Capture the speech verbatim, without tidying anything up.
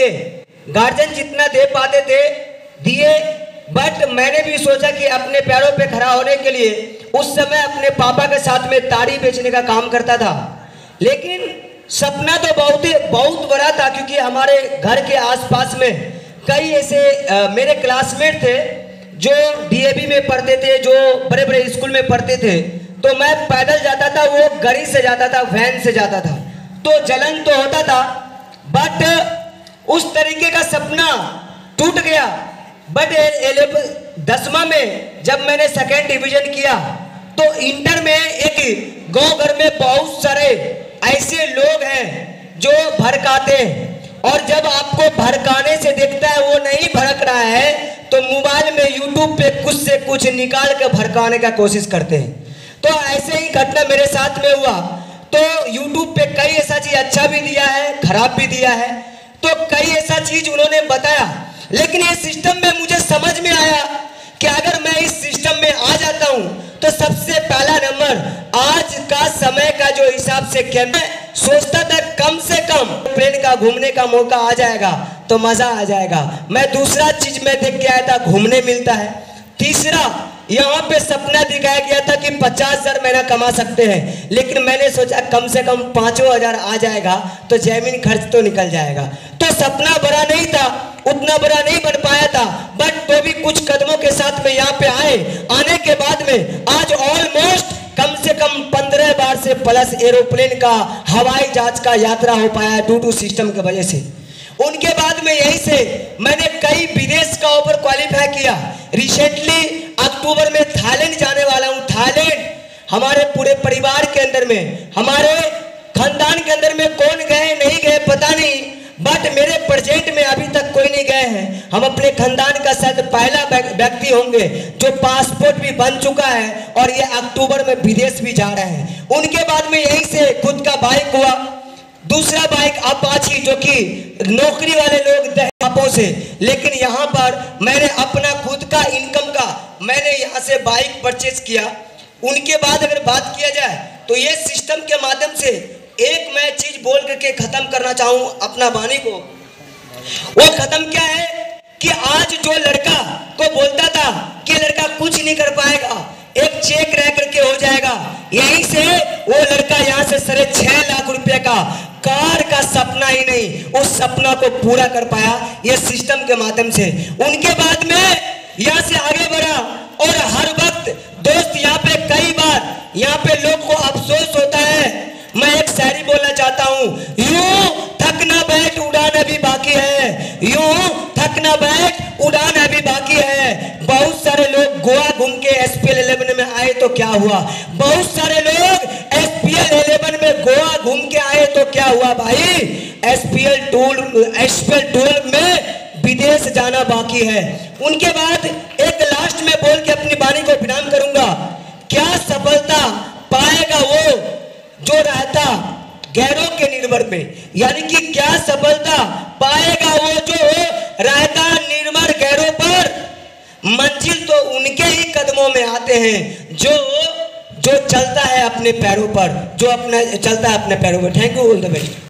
लिए गार्जियन जितना दे पाते थे दिए, बट मैंने भी सोचा कि अपने पैरों पे खड़ा होने के लिए उस समय अपने पापा के साथ में ताड़ी बेचने का काम करता था। लेकिन सपना तो बहुत ही बहुत बड़ा था, क्योंकि हमारे घर के आसपास में कई ऐसे आ, मेरे क्लासमेट थे जो डीएवी में पढ़ते थे, जो बड़े बड़े स्कूल में पढ़ते थे। तो मैं पैदल जाता था, वो गाड़ी से जाता था, वैन से जाता था, तो जलन तो होता था, बट उस तरीके का सपना टूट गया। बट दसवां में जब मैंने सेकेंड डिवीजन किया तो इंटर में एक गांव घर में बहुत सारे ऐसे लोग हैं जो भड़काते हैं, और जब आपको भड़काने से देखता है वो नहीं भड़क रहा है तो मोबाइल में यूट्यूब पे कुछ से कुछ निकाल के भड़काने का कोशिश करते हैं। तो ऐसे ही घटना मेरे साथ में हुआ। तो यूट्यूब पे कई ऐसा चीज अच्छा भी दिया है, खराब भी दिया है, तो कई ऐसा चीज उन्होंने बताया। लेकिन ये सिस्टम में मुझे समझ में आया कि अगर मैं इस सिस्टम में आ जाता हूं तो सबसे पहला नंबर आज का समय का जो हिसाब से क्या, मैं सोचता था कम से कम प्लेन का घूमने का मौका आ जाएगा तो मजा आ जाएगा। मैं दूसरा चीज में देख के आया था, घूमने मिलता है। तीसरा, यहाँ पे सपना दिखाया गया था कि पचास हजार महीना कमा सकते हैं, लेकिन मैंने सोचा कम से कम पांचों हजार आ जाएगा तो जमीन खर्च तो निकल जाएगा। तो सपना बड़ा नहीं था, उतना बड़ा नहीं बन पाया था, बट तो भी कुछ कदमों के साथ में यहाँ पे आए। आने के बाद में आज ऑलमोस्ट कम से कम पंद्रह बार से प्लस एरोप्लेन का, हवाई जहाज का यात्रा हो पाया ड्यू टू सिस्टम की वजह से। उनके बाद में यही से मैंने कई विदेश का ऑफर क्वालिफाई किया। रिसेंटली अक्टूबर में थाईलैंड जाने वाला हूँ। थाईलैंड हमारे पूरे परिवार के अंदर में, हमारे खानदान के अंदर में कौन गए नहीं गए पता नहीं, बट मेरे प्रेजेंट में अभी तक कोई नहीं गए हैं। हम अपने खानदान का शायद पहला व्यक्ति होंगे जो पासपोर्ट भी बन चुका है और ये अक्टूबर में विदेश भी जा रहे हैं। उनके बाद में यहीं से खुद का बाइक हुआ, दूसरा बाइक अपाची जो कि नौकरी वाले लोग दहेपों से, लेकिन यहाँ पर मैंने अपना खुद का इनकम का मैंने यहाँ से बाइक परचेज किया। उनके बाद अगर बात किया जाए तो ये सिस्टम के माध्यम से एक मैं चीज बोल करके खत्म करना चाहूँ अपना वाणी को। वो खत्म क्या है कि आज जो लड़का को बोलता था कि लड़का कुछ नहीं कर पाएगा, एक चेक रह करके हो जाएगा, यहीं से वो लड़का यहाँ से साढ़े छह लाख रुपए का कार का सपना ही नहीं, उस सपना को पूरा कर पाया ये सिस्टम के माध्यम से। उनके बाद में यहाँ से आगे बढ़ा, और हर वक्त दोस्त यहाँ पे कई बार यहाँ पे लोग को अफसोस होता है। मैं एक शायरी बोलना चाहता हूँ, यूं थकना बैठ उड़ान अभी बाकी है, यूं थकना बैठ उड़ान अभी बाकी है। बहुत सारे लोग गोवा घूम के एसपीएल इलेवन में आए तो क्या हुआ, बहुत सारे लोग एसपीएल इलेवन में गोवा घूम के आए तो क्या हुआ भाई, एसपीएल टूर एसपीएल टूर में विदेश जाना बाकी है। उनके बाद एक लास्ट में बोल के अपनी वाणी को विराम करूंगा। क्या सफलता पाएगा वो जो रहता गैरों के निर्भर पे, यानी कि क्या सफलता पाएगा वो जो रहता निर्भर गैरों पर। मंजिल तो उनके ही कदमों में आते हैं जो जो चलता है अपने पैरों पर, जो अपना चलता है अपने पैरों पर। Thank you, all the best.